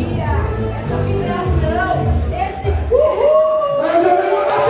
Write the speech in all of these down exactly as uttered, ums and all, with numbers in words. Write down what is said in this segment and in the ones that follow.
energia, essa vibração, esse uhul! Aí eu já tenho uma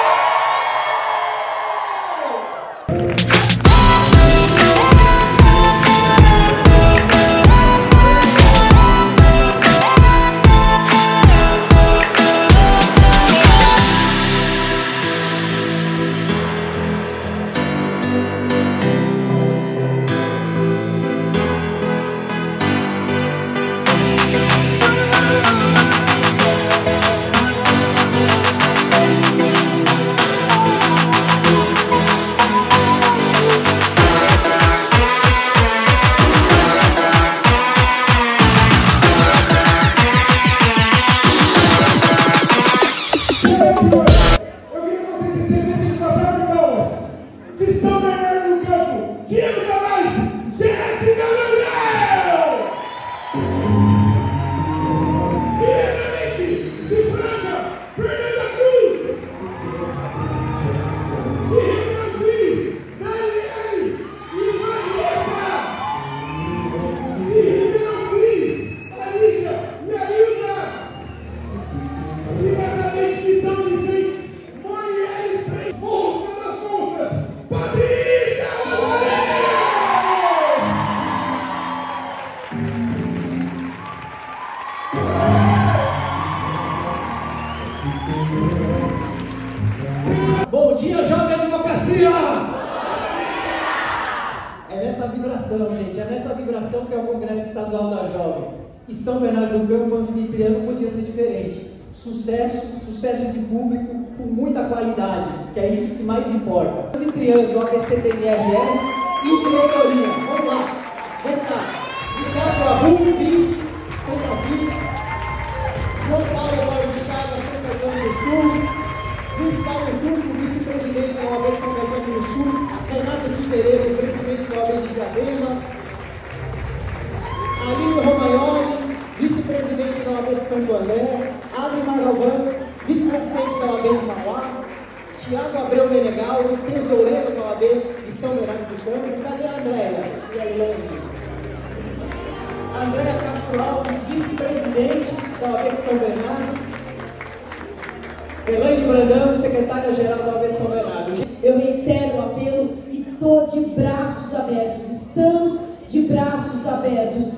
Bom dia, jovem advocacia! É nessa vibração, gente, é nessa vibração que é o Congresso Estadual da Jovem. E São Bernardo do Campo, anfitriã, não podia ser diferente. Sucesso, sucesso de público com muita qualidade, que é isso que mais importa. Anfitriãs do A B C T M R L e de leitoria. Vamos lá, vamos lá. Ricardo Abu, vice, Santa Vista. João Paulo Borges Chagas, São Caetano do Sul. Luiz Paulo Turco, vice-presidente da O A B de São Caetano do Sul, Renato Figueiredo, presidente da O A B de Diadema, Aline Romagnoli, vice-presidente da O A B de Santo André, Adri Magalvão, vice-presidente da O A B de Mauá, Tiago Abreu Menegal, tesoureiro da O A B de São Bernardo do Campo. Cadê a Andréia e a Ilane? Andréia Castro Alves, vice-presidente da O A B de São Bernardo. Elaine Brandão, secretária-geral da O A B de São Bernardo. Eu reitero o apelo e estou de braços abertos. Estamos de braços abertos.